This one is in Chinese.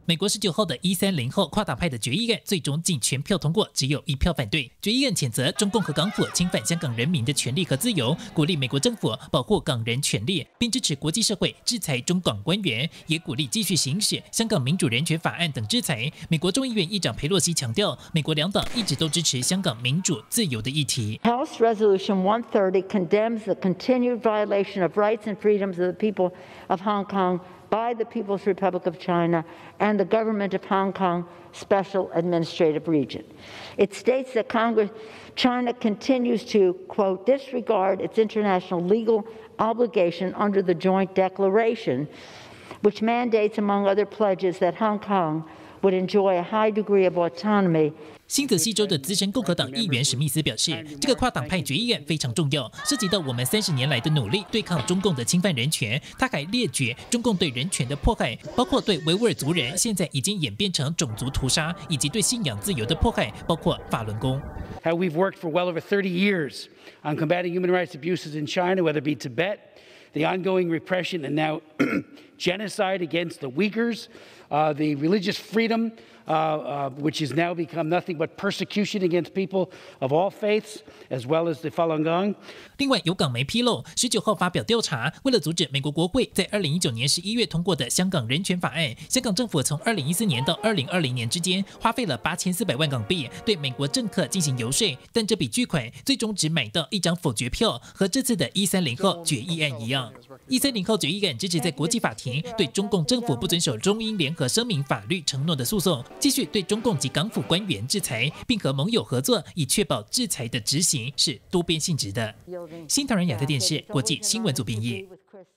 美国19号的130后跨党派的决议案最终竟全票通过，只有1票反对。决议案谴责中共和港府侵犯香港人民的权利和自由，鼓励美国政府保护港人权利，并支持国际社会制裁中港官员，也鼓励继续行使香港民主人权法案等制裁。美国众议院议长佩洛西强调，美国两党一直都支持香港民主自由的议题。 House Resolution 130 condemns the continued violation of rights and freedoms of the people of Hong Kong by the People's Republic of China and the government of Hong Kong Special Administrative Region. It states that China continues to, quote, disregard its international legal obligation under the joint declaration, which mandates, among other pledges, that Hong Kong would enjoy a high degree of autonomy. 新泽西州的资深共和党议员史密斯表示，这个跨党派决议案非常重要，涉及到我们30年来的努力对抗中共的侵犯人权。他还列举中共对人权的迫害，包括对维吾尔族人现在已经演变成种族屠杀，以及对信仰自由的迫害，包括法轮功。 How we've worked for well over 30 years on combating human rights abuses in China, whether it be Tibet, the ongoing repression and now genocide against the Uyghurs, the religious freedom, which has now become nothing but persecution against people of all faiths, as well as the Falun Gong. 另外，有港媒披露，19号发表调查，为了阻止美国国会在2019年11月通过的香港人权法案，香港政府从2014年到2020年之间花费了8400万港币对美国政客进行游说，但这笔巨款最终只买到1张否决票，和这次的130号决议案一样。130号决议案支持在国际法庭对中共政府不遵守中英联合声明法律承诺的诉讼，继续对中共及港府官员制裁，并和盟友合作，以确保制裁的执行是多边性质的。新唐人亚太电视国际新闻组编译。